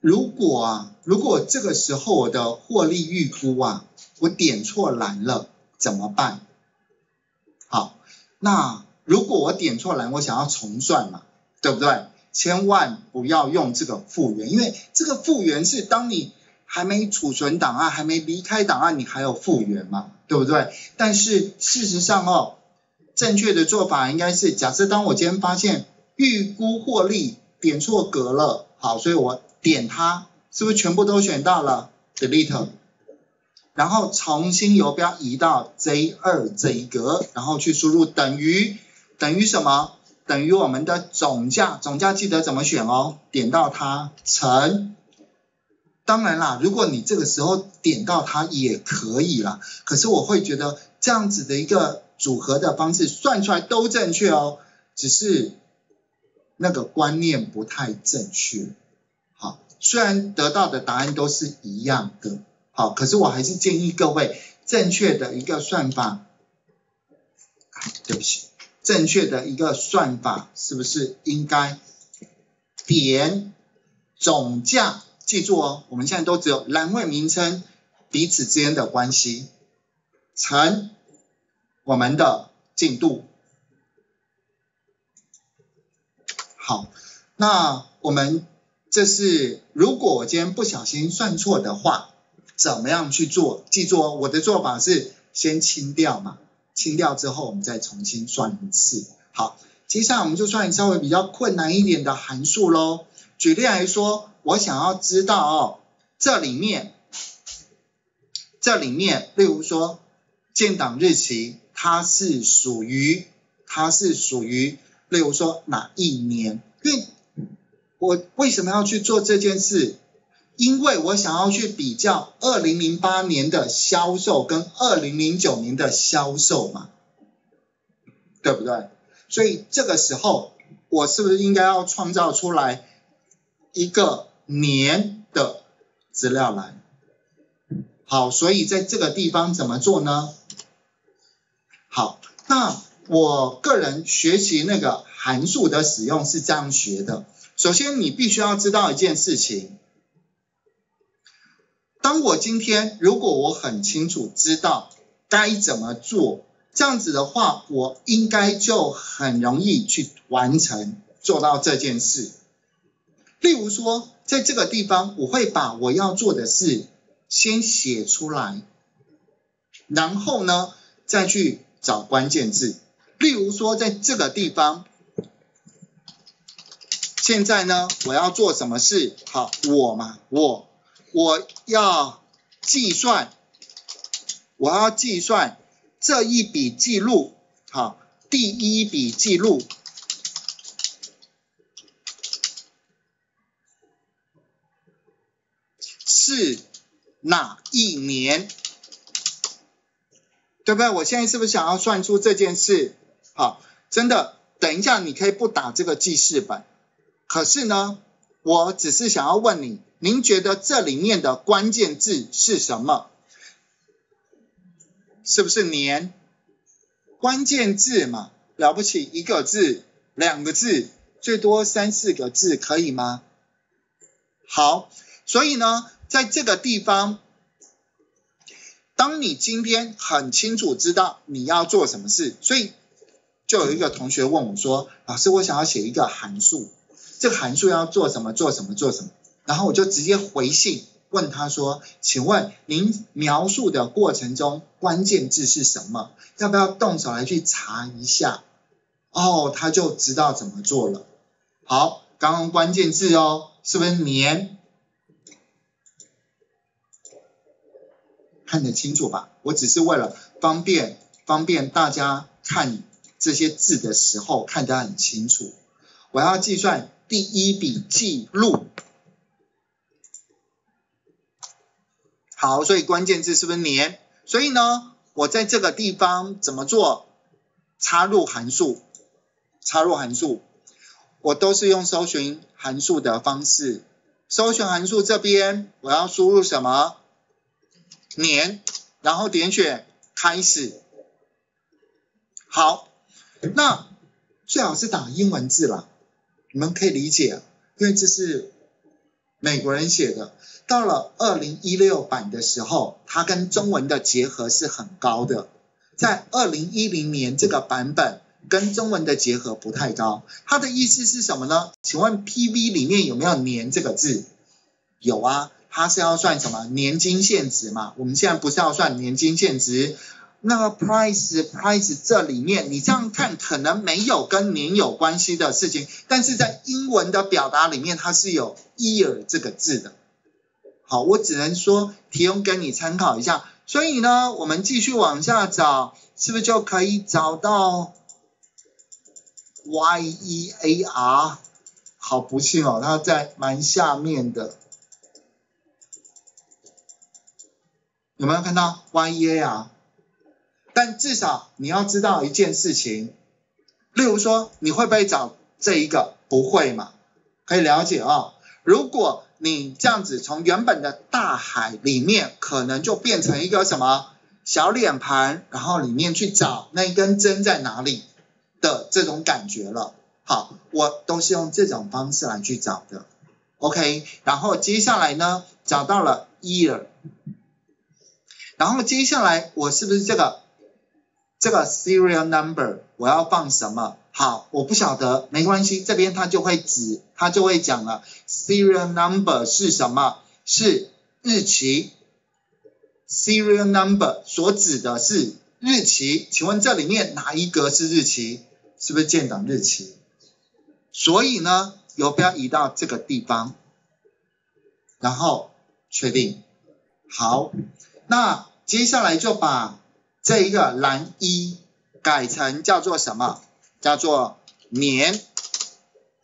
如果这个时候我的获利预估我点错栏了怎么办？好，那如果我点错栏，我想要重算嘛，对不对？千万不要用这个复原，因为这个复原是当你还没储存档案，还没离开档案，你还有复原嘛，对不对？但是事实上正确的做法应该是，假设当我今天发现预估获利点错格了，好，所以我点它，是不是全部都选到了 delete， 然后重新游标移到 J2 这一格，然后去输入等于什么？等于我们的总价，总价记得怎么选点到它乘，当然啦，如果你这个时候点到它也可以啦，可是我会觉得这样子的一个组合的方式算出来都正确只是那个观念不太正确。好，虽然得到的答案都是一样的，好，可是我还是建议各位正确的一个算法，对不起，正确的一个算法是不是应该点总价？记住我们现在都只有栏位名称彼此之间的关系乘我们的进度。好，那我们这是如果我今天不小心算错的话，怎么样去做？记住我的做法是先清掉嘛，清掉之后我们再重新算一次。好，接下来我们就算稍微比较困难一点的函数咯。举例来说，我想要知道这里面，例如说建档日期，它是属于例如说哪一年？因为我为什么要去做这件事？因为我想要去比较2008年的销售跟2009年的销售嘛，对不对？所以这个时候我是不是应该要创造出来一个年的资料栏？好，所以在这个地方怎么做呢？好，那我个人学习那个函数的使用是这样学的。首先你必须要知道一件事情，当我今天如果我很清楚知道该怎么做，这样子的话我应该就很容易去完成做到这件事。例如说在这个地方我会把我要做的事先写出来，然后呢再去找关键字。例如说在这个地方，现在呢我要做什么事？好，我要计算这一笔记录，好，第一笔记录是哪一年？对不对？我现在是不是想要算出这件事？好，真的，等一下你可以不打这个记事本，可是呢，我只是想要问你，您觉得这里面的关键字是什么？是不是年？关键字嘛，了不起1个字、2个字，最多3、4个字，可以吗？好，所以呢，在这个地方，当你今天很清楚知道你要做什么事，所以就有一个同学问我说，老师，我想要写一个函数，这个函数要做什么，然后我就直接回信问他说，请问您描述的过程中关键字是什么？要不要动手来去查一下？他就知道怎么做了。好，刚刚关键字是不是年？看得清楚吧？我只是为了方便大家看这些字的时候看得很清楚。我要计算第一笔记录。好，所以关键字是不是年？所以呢，我在这个地方怎么做？插入函数，我都是用搜寻函数的方式。搜寻函数这边我要输入什么？年，然后点选开始。好，那最好是打英文字啦，你们可以理解，因为这是美国人写的。到了2016版的时候，它跟中文的结合是很高的。在2010年这个版本跟中文的结合不太高。它的意思是什么呢？请问 PV 里面有没有年这个字？有啊，它是要算什么？年金现值嘛。我们现在不是要算年金现值。那个 price 这里面你这样看可能没有跟年有关系的事情，但是在英文的表达里面它是有 year 这个字的。好，我只能说提供给你参考一下。所以呢，我们继续往下找，是不是就可以找到 year？ 好不幸哦，它在蛮下面的。有没有看到 year？ 但至少你要知道一件事情，例如说你会不会找这一个？不会嘛，可以了解哦。如果你这样子从原本的大海里面，可能就变成一个什么小脸盘，然后里面去找那一根针在哪里的这种感觉了。好，我都是用这种方式来去找的。OK， 然后接下来呢，找到了 year， 然后接下来我是不是这个 serial number 我要放什么？好，我不晓得，没关系，这边它就会讲了 serial number 是什么？是日期。serial number 所指的是日期，请问这里面哪一格是日期？是不是建档日期？所以呢，游标移到这个地方，然后确定。好，那接下来就把这一个栏一改成叫做什么？叫做年。